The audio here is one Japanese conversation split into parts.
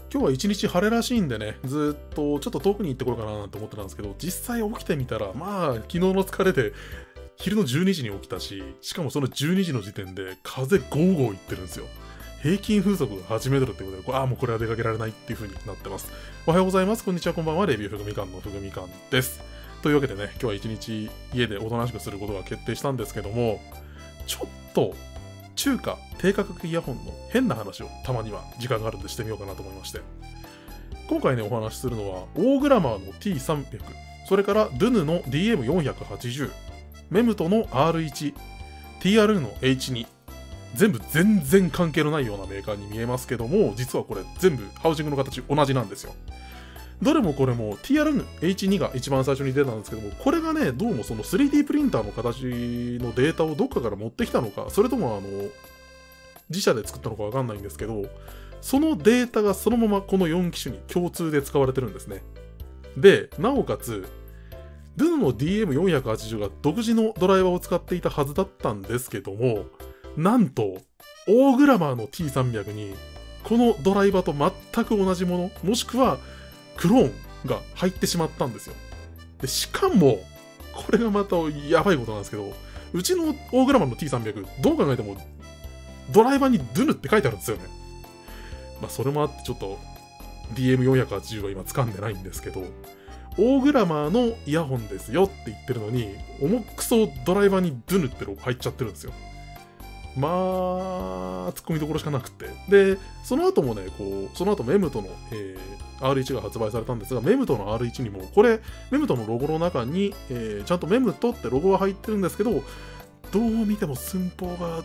今日は一日晴れらしいんでね、ずっとちょっと遠くに行ってこようかななんて思ってたんですけど、実際起きてみたら、まあ、昨日の疲れで、昼の12時に起きたし、しかもその12時の時点で風ゴーゴーいってるんですよ。平均風速が8メートルってことで、もうこれは出かけられないっていう風になってます。おはようございます。こんにちは、こんばんは。レビューふぐみかんのふぐみかんです。というわけでね、今日は一日家でおとなしくすることが決定したんですけども、ちょっと中華低価格イヤホンの変な話をたまには時間があるんでしてみようかなと思いまして。今回ね、お話しするのは、オーグラマーの T300、それからドゥヌの DM480、メムトの R1、TRN の H2、全然関係のないようなメーカーに見えますけども、実はこれ全部ハウジングの形同じなんですよ。どれもこれも TRN H2 が一番最初に出たんですけども、これがね、どうもその 3D プリンターの形のデータをどっかから持ってきたのか、それとも自社で作ったのかわかんないんですけど、そのデータがそのままこの4機種に共通で使われてるんですね。で、なおかつ、ドゥヌの DM480 が独自のドライバーを使っていたはずだったんですけども、なんと、オーグラマーの T300 に、このドライバーと全く同じもの、もしくはクローンが入ってしまったんですよ。で、しかも、これがまたやばいことなんですけど、うちのオーグラマーの T300、どう考えても、ドライバーにドゥヌって書いてあるんですよね。まあ、それもあってちょっと DM480 は今掴んでないんですけど、オーグラマーのイヤホンですよって言ってるのに、重くそドライバーにドゥヌってロゴ入っちゃってるんですよ。まあ、突っ込みどころしかなくて。で、その後もね、その後メムトの、R1 が発売されたんですが、メムトの R1 にも、これ、メムトのロゴの中に、ちゃんとメムトってロゴが入ってるんですけど、どう見ても寸法が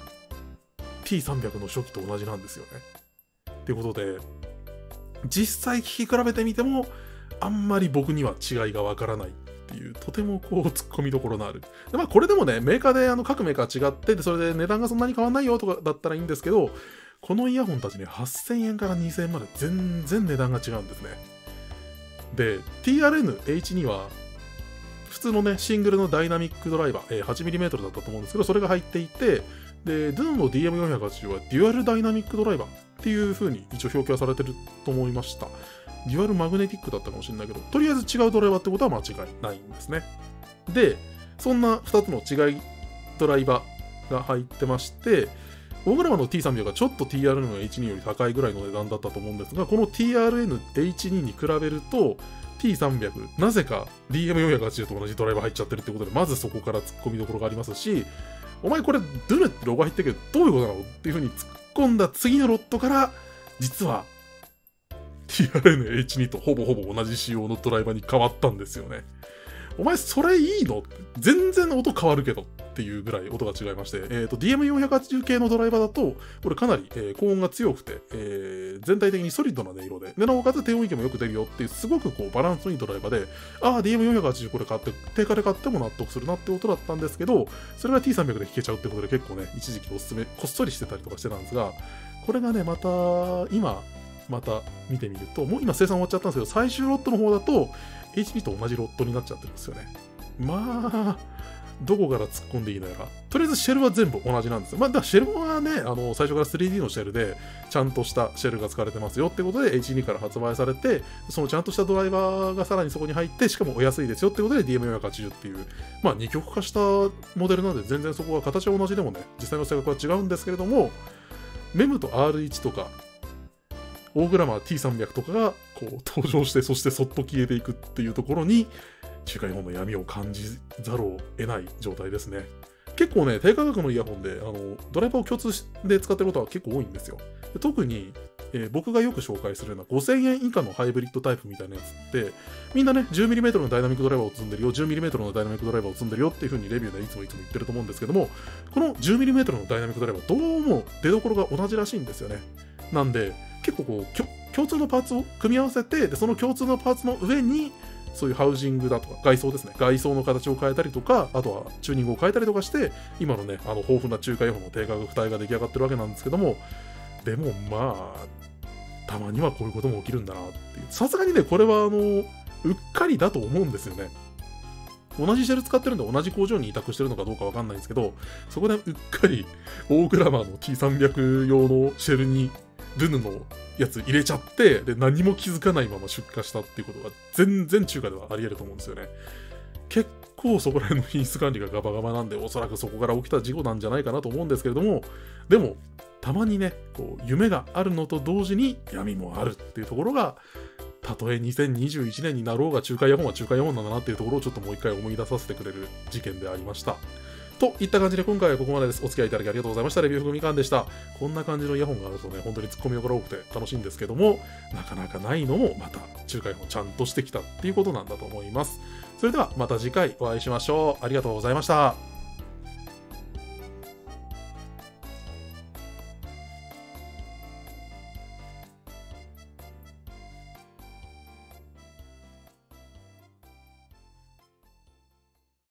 T300 の初期と同じなんですよね。っていうことで、実際聞き比べてみても、あんまり僕には違いがわからないっていう、とても突っ込みどころのある。で、まあこれでもね、メーカーで各メーカー違って、でそれで値段がそんなに変わんないよとかだったらいいんですけど、このイヤホンたちね、8000円から2000円まで全然値段が違うんですね。で、TRN-H2 は、普通のね、シングルのダイナミックドライバー、8mm だったと思うんですけど、それが入っていて、で、ドゥーンの DM480 はデュアルダイナミックドライバーっていう風に一応表記はされてると思いました。デュアルマグネティックだったかもしれないけど、とりあえず違うドライバーってことは間違いないんですね。で、そんな2つの違いドライバーが入ってまして、オーグラマの T300 がちょっと TRN の H2 より高いぐらいの値段だったと思うんですが、この TRN-H2 に比べると T300、なぜか DM480 と同じドライバー入っちゃってるってことで、まずそこから突っ込みどころがありますし、お前これドゥヌってロゴ入ってるけどどういうことなのっていう風に突っ込んだ次のロットから、実は TRN-H2 とほぼ同じ仕様のドライバーに変わったんですよね。お前それいいの？全然音変わるけどっていうぐらい音が違いまして、DM480 系のドライバーだと、これかなり、高音が強くて、全体的にソリッドな音色で、なおかつ低音域もよく出るよっていう、すごくバランスのいいドライバーで、DM480 これ買って、定価で買っても納得するなって音だったんですけど、それが T300 で弾けちゃうってことで結構ね、一時期おすすめ、こっそりしてたりとかしてたんですが、これがね、また見てみると、もう今生産終わっちゃったんですけど、最終ロットの方だと HP と同じロットになっちゃってるんですよね。まあ、どこから突っ込んでいいのやら。とりあえずシェルは全部同じなんですよ。まあ、だからシェルはね、最初から 3D のシェルで、ちゃんとしたシェルが使われてますよってことで H2 から発売されて、そのちゃんとしたドライバーがさらにそこに入って、しかもお安いですよってことで DM480 っていう、まあ二極化したモデルなんで全然そこは形は同じでもね、実際の性格は違うんですけれども、メムと R1 とか、オーグラマー T300 とかが登場して、そしてそっと消えていくっていうところに、中華イヤホンの闇を感じざるを得ない状態ですね。結構ね、低価格のイヤホンで、ドライバーを共通で使ってることは結構多いんですよ。で特に、僕がよく紹介するような5000円以下のハイブリッドタイプみたいなやつって、みんなね、10mm のダイナミックドライバーを積んでるよ、10mm のダイナミックドライバーを積んでるよっていう風にレビューでいつも言ってると思うんですけども、この 10mm のダイナミックドライバー、どうも出どころが同じらしいんですよね。なんで、結構共通のパーツを組み合わせて、でその共通のパーツの上に、そういうハウジングだとか、外装ですね。外装の形を変えたりとか、あとはチューニングを変えたりとかして、今のね、豊富な中華イヤホンの低価格帯が出来上がってるわけなんですけども、でもまあ、たまにはこういうことも起きるんだなっていう。さすがにね、これはうっかりだと思うんですよね。同じシェル使ってるんで同じ工場に委託してるのかどうかわかんないんですけど、そこでうっかりオーグラマーの T300 用のシェルにルヌのやつ入れちゃって、で、何も気づかないまま出荷したっていうことが全然中華ではあり得ると思うんですよね。結構そこら辺の品質管理がガバガバなんで、おそらくそこから起きた事故なんじゃないかなと思うんですけれども、でも、たまにね、こう夢があるのと同時に闇もあるっていうところが、たとえ2021年になろうが中華イヤホンは中華イヤホンなんだなっていうところをちょっともう一回思い出させてくれる事件でありました。といった感じで今回はここまでです。お付き合いいただきありがとうございました。レビューふみかんでした。こんな感じのイヤホンがあるとね、本当に突っ込みどころ多くて楽しいんですけども、なかなかないのもまた中華イヤホンちゃんとしてきたっていうことなんだと思います。それではまた次回お会いしましょう。ありがとうございました。